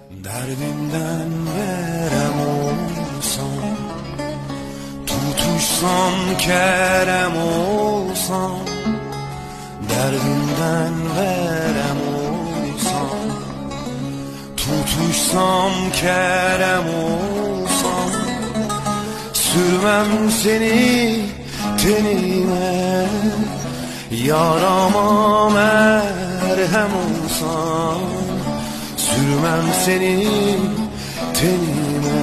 Derdimden verem olsam, tutuşsam kerem olsam. Derdimden verem olsam, tutuşsam kerem olsam. Sürmem seni tenime, yarama merhem olsam. Sürmem seni tenime,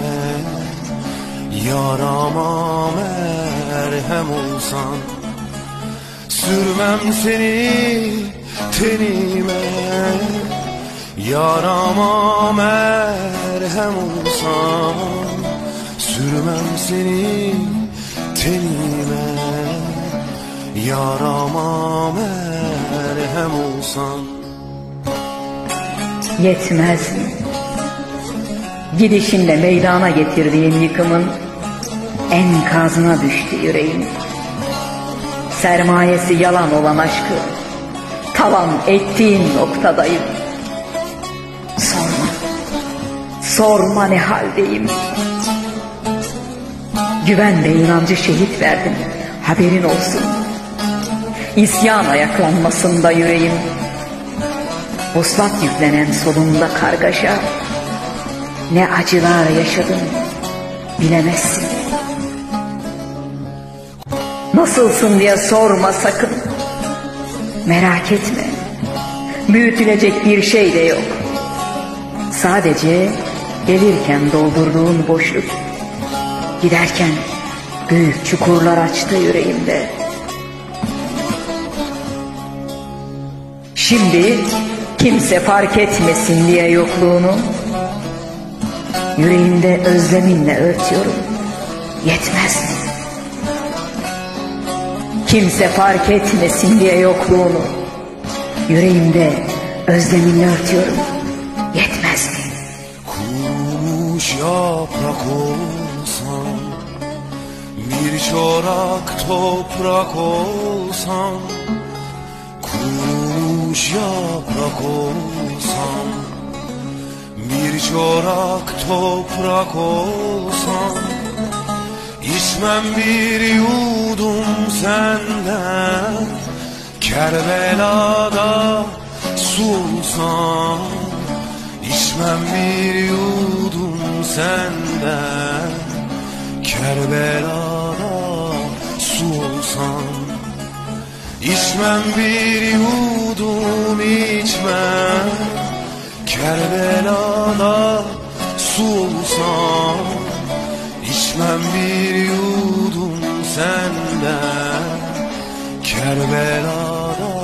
yarama merhem olsan. Sürmem seni tenime, yarama merhem olsan. Sürmem seni tenime, yarama merhem olsan. Yetmez mi? Gidişinle meydana getirdiğin yıkımın enkazına düştü yüreğim. Sermayesi yalan olan aşkı talan ettiğin noktadayım. Sorma ne haldeyim. Güven ve inancı şehit verdim, haberin olsun. İsyan ayaklanmasında yüreğim. Vuslat yüklenen solunda kargaşa, ne acılar yaşadım bilemezsin. Nasılsın diye sorma sakın. Merak etme, büyütülecek bir şey de yok. Sadece gelirken doldurduğun boşluk, giderken büyük çukurlar açtı yüreğimde. Şimdi kimse fark etmesin diye yokluğunu, yüreğimde özleminle örtüyorum. Yetmez mi? Kimse fark etmesin diye yokluğunu, yüreğimde özleminle örtüyorum. Yetmez mi? Kurumuş yaprak olsam, bir çorak toprak olsam. Kurumuş yaprak olsam, bir çorak toprak olsam. İçmem bir yudum senden, Kerbela'da su olsam. İçmem bir yudum senden, Kerbela'da su olsam. İçmem bir yudum içmem, Kerbela'da su olsam. İçmem bir yudum senden, Kerbela'da